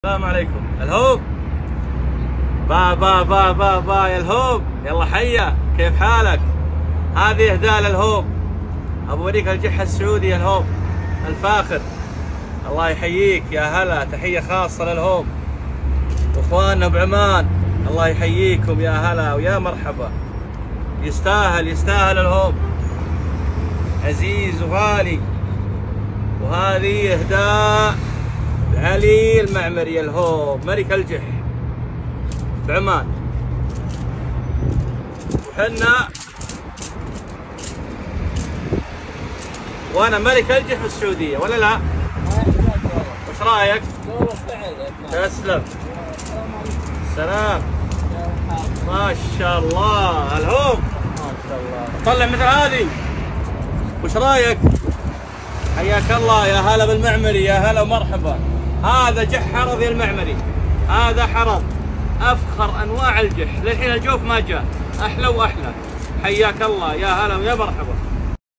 السلام عليكم. الهوب با يا الهوب، يلا حيا، كيف حالك؟ هذه اهداء للهوب، اوريك الجح السعودي يا الهوب الفاخر. الله يحييك يا هلا، تحيه خاصه للهوب واخواننا بعمان، الله يحييكم يا هلا ويا مرحبا. يستاهل الهوب، عزيز وغالي. وهذه اهداء علي المعمري الهوب، ملك الجح بعمان. وحنا وانا ملك الجح في السعوديه ولا لا؟ وش رايك؟ تسلم. السلام. ما شاء الله الهوب، ما شاء الله طلع مثل هذه. وش رايك؟ حياك الله يا هلا بالمعمري، يا هلا ومرحبا. هذا جح حرض يا المعمري، هذا حرض افخر انواع الجح، للحين الجوف ما جاء، احلى واحلى. حياك الله يا هلا ويا مرحبا.